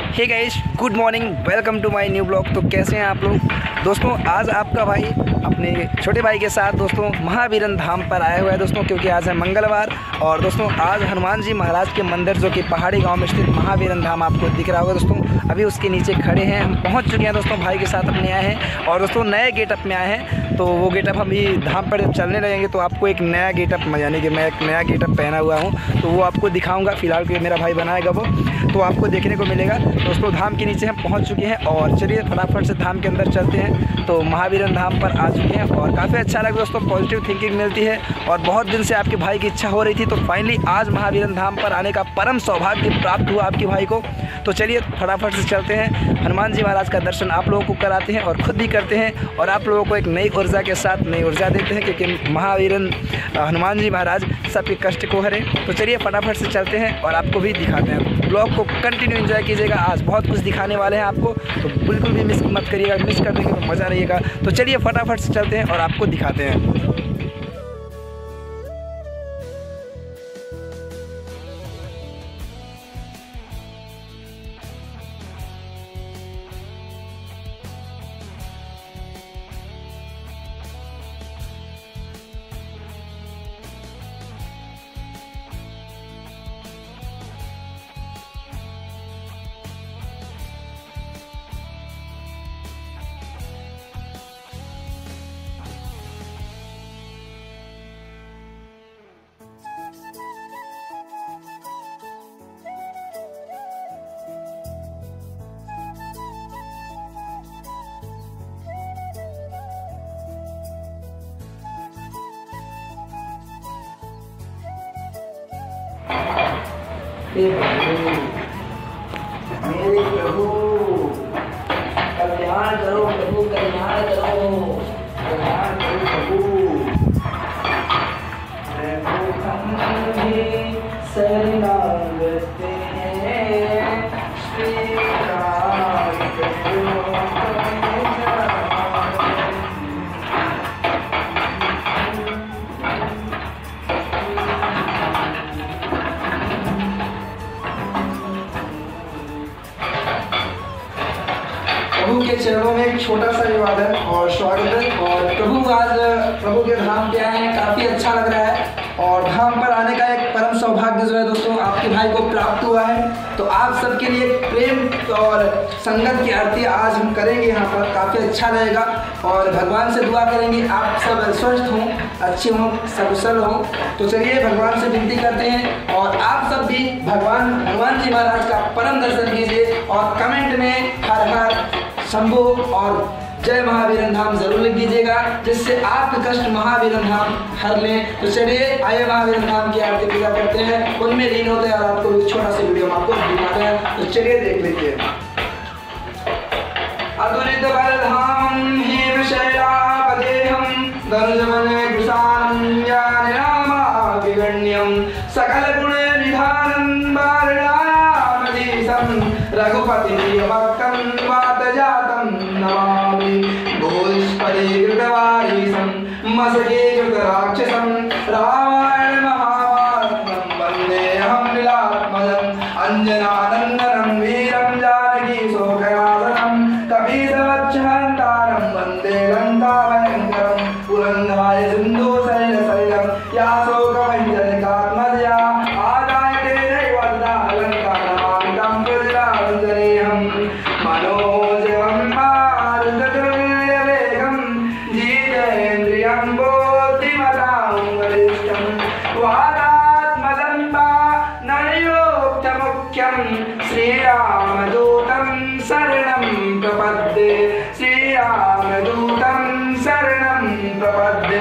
Hey guys, good morning, welcome to my new blog. तो कैसे हैं आप लोग दोस्तों? आज आपका भाई अपने छोटे भाई के साथ दोस्तों महावीरन धाम पर आया हुआ है दोस्तों, क्योंकि आज है मंगलवार। और दोस्तों आज हनुमान जी महाराज के मंदिर जो कि पहाड़ी गांव में स्थित महावीरन धाम आपको दिख रहा होगा दोस्तों। अभी उसके नीचे खड़े हैं, हम पहुंच चुके हैं दोस्तों, भाई के साथ अपने आए हैं। और दोस्तों नए गेटअप में आए हैं, तो वो गेटअप हम भी धाम पर जब चलने लगेंगे तो आपको एक नया गेटअप, यानी कि मैं एक नया गेटअप पहना हुआ हूँ, तो वो आपको दिखाऊँगा। फिलहाल के मेरा भाई बनाएगा वो, तो आपको देखने को मिलेगा दोस्तों। धाम के नीचे हम पहुंच चुके हैं और चलिए फटाफट से धाम के अंदर चलते हैं। तो महावीरन धाम पर आ चुके हैं और काफ़ी अच्छा लगा दोस्तों, पॉजिटिव थिंकिंग मिलती है। और बहुत दिन से आपके भाई की इच्छा हो रही थी, तो फाइनली आज महावीरन धाम पर आने का परम सौभाग्य प्राप्त हुआ आपके भाई को। तो चलिए फटाफट से चलते हैं, हनुमान जी महाराज का दर्शन आप लोगों को कराते हैं और ख़ुद भी करते हैं, और आप लोगों को एक नई ऊर्जा के साथ नई ऊर्जा देते हैं, क्योंकि महावीरन हनुमान जी महाराज सबके कष्ट को हरे। तो चलिए फटाफट से चलते हैं और आपको भी दिखाते हैं। ब्लॉग को कंटिन्यू एंजॉय कीजिएगा, आज बहुत कुछ दिखाने वाले हैं आपको, तो बिल्कुल भी मिस मत करिएगा, मिस कर देंगे तो मज़ा रहिएगा। तो चलिए फटाफट से चलते हैं और आपको दिखाते हैं। मेरे प्रभु कल्याण करो, प्रभु कल्याण करो, कल्याण करो प्रभु। प्रभु शरणागते हैं श्री राम प्रभु के चरणों में एक छोटा सा निवेदन और स्वागत है। और प्रभु आज प्रभु के धाम पे आए हैं, काफ़ी अच्छा लग रहा है। और धाम पर आने का एक परम सौभाग्य जो है दोस्तों आपके भाई को प्राप्त हुआ है। तो आप सबके लिए प्रेम और संगत की आरती आज हम करेंगे यहाँ पर, काफ़ी अच्छा रहेगा। और भगवान से दुआ करेंगे आप सब स्वस्थ हों, अच्छे हों, सकुशल हों। तो चलिए भगवान से विनती करते हैं और आप सब भी भगवान हनुमान जी महाराज का परम दर्शन कीजिए और कमेंट में हर हर शंभो और जय महावीरन धाम जरूर लिख दीजिएगा, जिससे आपके कष्ट महावीरन धाम हर लें। तो चलिए आइए महावीरन धाम की आरती पूजा करते हैं, उनमें लीन होते हैं और आपको एक छोटा सा वीडियो आपको दिखाते हैं। तो चलिए देख लीजिए। अतुलित बलधाम हेम शैलापदेहम गंजमन विगण्यम सकल गुण निधानम वारणामधीशम रघुपति भक्तं वात जातं नमामि भूष्पदे कृतवारीशं मसके कृतराक्षसं रामायण महाभारतं वन्देऽहं लीलात्मजम् अंजनानन्दनं वीरं जानकी शोकनाशनं कपीशवच्छहन्तारं वन्दे लङ्काभयङ्करं पुरन्दाय सिन्धुशैलशैलं या शोकभञ्जनकात्मजया आदाय तेनैव अलङ्कारमामितं पुरजाञ्जनेयं मनोजवं मारुततुल्यवेगं जितेन्द्रियं बुद्धिमतां वरिष्ठं वातात्मदं नयोक्तमुख्यं श्रीरामदूतं शरणं प्रपद्ये, श्रीरामदूतं शरणं प्रपद्ये।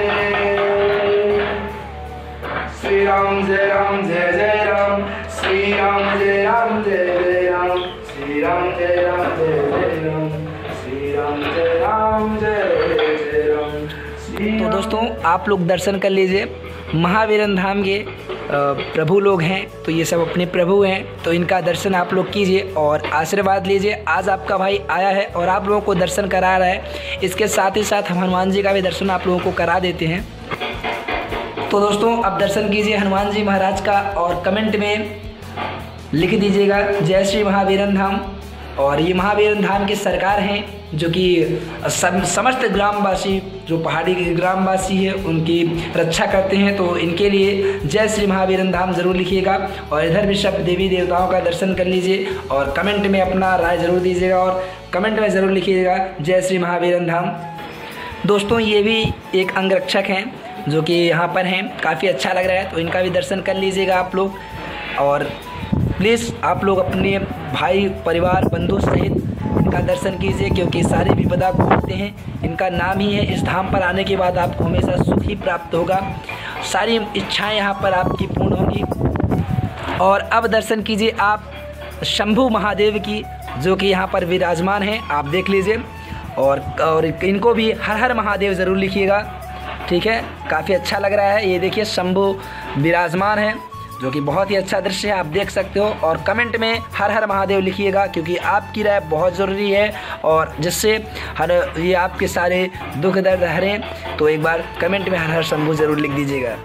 श्री राम जय राम जय जय राम, श्री राम जय राम जय जय राम, श्री राम जय राम जय जय राम, श्री राम जय राम जय जय राम। तो दोस्तों आप लोग दर्शन कर लीजिए, महावीरन धाम के प्रभु लोग हैं, तो ये सब अपने प्रभु हैं, तो इनका दर्शन आप लोग कीजिए और आशीर्वाद लीजिए। आज आपका भाई आया है और आप लोगों को दर्शन करा रहा है, इसके साथ ही साथ हम हनुमान जी का भी दर्शन आप लोगों को करा देते हैं। तो दोस्तों आप दर्शन कीजिए हनुमान जी महाराज का और कमेंट में लिख दीजिएगा जय श्री महावीरन धाम। और ये महावीरन धाम की सरकार हैं जो कि समस्त ग्रामवासी, जो पहाड़ी के ग्रामवासी है, उनकी रक्षा करते हैं। तो इनके लिए जय श्री महावीरन धाम ज़रूर लिखिएगा और इधर भी सब देवी देवताओं का दर्शन कर लीजिए और कमेंट में अपना राय ज़रूर दीजिएगा और कमेंट में ज़रूर लिखिएगा जय श्री महावीरन धाम। दोस्तों ये भी एक अंगरक्षक हैं जो कि यहाँ पर हैं, काफ़ी अच्छा लग रहा है, तो इनका भी दर्शन कर लीजिएगा आप लोग। और प्लीज़ आप लोग अपने भाई परिवार बंधु सहित इनका दर्शन कीजिए क्योंकि सारे विपदा को हरते हैं। इनका नाम ही है, इस धाम पर आने के बाद आपको हमेशा सुख ही प्राप्त होगा, सारी इच्छाएं यहाँ पर आपकी पूर्ण होंगी। और अब दर्शन कीजिए आप शंभू महादेव की जो कि यहाँ पर विराजमान हैं, आप देख लीजिए। और इनको भी हर हर महादेव ज़रूर लिखिएगा, ठीक है। काफ़ी अच्छा लग रहा है, ये देखिए शंभू विराजमान है जो कि बहुत ही अच्छा दृश्य है, आप देख सकते हो। और कमेंट में हर हर महादेव लिखिएगा क्योंकि आपकी राय बहुत ज़रूरी है और जिससे ये आपके सारे दुख दर्द हरें। तो एक बार कमेंट में हर हर शंभू ज़रूर लिख दीजिएगा।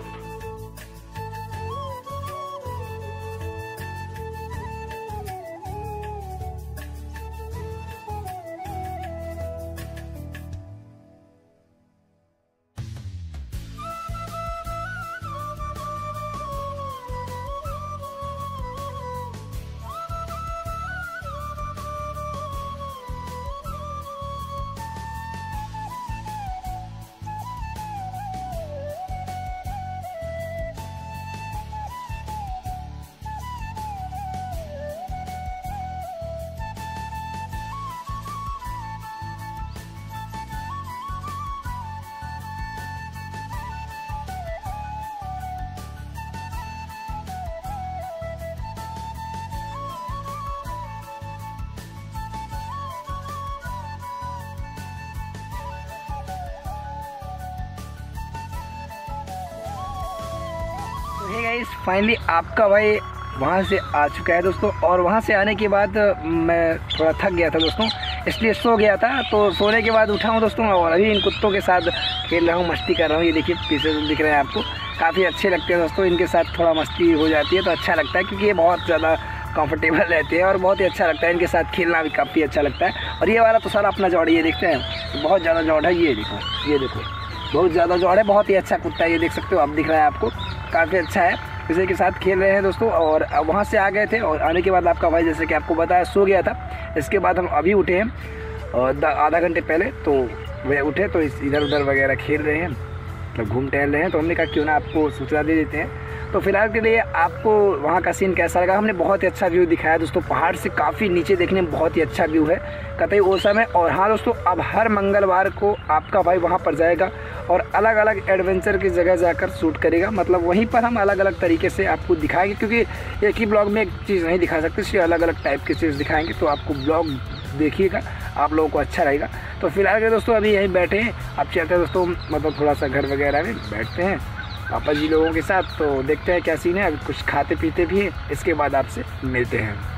हे गाइस, फाइनली आपका भाई वहाँ से आ चुका है दोस्तों। और वहाँ से आने के बाद मैं थोड़ा थक गया था दोस्तों, इसलिए सो गया था। तो सोने के बाद उठा हूँ दोस्तों और अभी इन कुत्तों के साथ खेल रहा हूँ, मस्ती कर रहा हूँ। ये देखिए पीछे दिख रहे हैं आपको, काफ़ी अच्छे लगते हैं दोस्तों। इनके साथ थोड़ा मस्ती हो जाती है तो अच्छा लगता है क्योंकि ये बहुत ज़्यादा कंफर्टेबल रहते हैं और बहुत ही अच्छा लगता है, इनके साथ खेलना भी काफ़ी अच्छा लगता है। और ये वाला तो सारा अपना जौड़, ये देखते हैं बहुत ज़्यादा जौड़ है, ये देखो बहुत ज़्यादा जौड़ है, बहुत ही अच्छा कुत्ता है, ये देख सकते हो आप, दिख रहा है आपको, काफ़ी अच्छा है। इसी के साथ खेल रहे हैं दोस्तों। और वहाँ से आ गए थे और आने के बाद आपका भाई जैसे कि आपको बताया सो गया था। इसके बाद हम अभी उठे हैं और आधा घंटे पहले, तो वे उठे तो इधर उधर वगैरह खेल रहे हैं, मतलब घूम टहल रहे हैं। तो हमने कहा क्यों ना आपको सूचना दे देते हैं। तो फिलहाल के लिए आपको वहाँ का सीन कैसा लगा, हमने बहुत ही अच्छा व्यू दिखाया दोस्तों, पहाड़ से काफ़ी नीचे देखने में बहुत ही अच्छा व्यू है कतई ओसम है। और हाँ दोस्तों, अब हर मंगलवार को आपका भाई वहाँ पर जाएगा और अलग अलग एडवेंचर की जगह जाकर शूट करेगा, मतलब वहीं पर हम अलग अलग तरीके से आपको दिखाएंगे क्योंकि एक ही ब्लॉग में एक चीज़ नहीं दिखा सकते, इसलिए अलग अलग टाइप की चीज़ दिखाएंगे। तो आपको ब्लॉग देखिएगा, आप लोगों को अच्छा रहेगा। तो फिलहाल के दोस्तों अभी यहीं बैठे हैं, अब चलते हैं दोस्तों, मतलब थोड़ा सा घर वगैरह में बैठते हैं पापा जी लोगों के साथ, तो देखते हैं क्या सीन है। अभी कुछ खाते पीते भी हैं, इसके बाद आपसे मिलते हैं।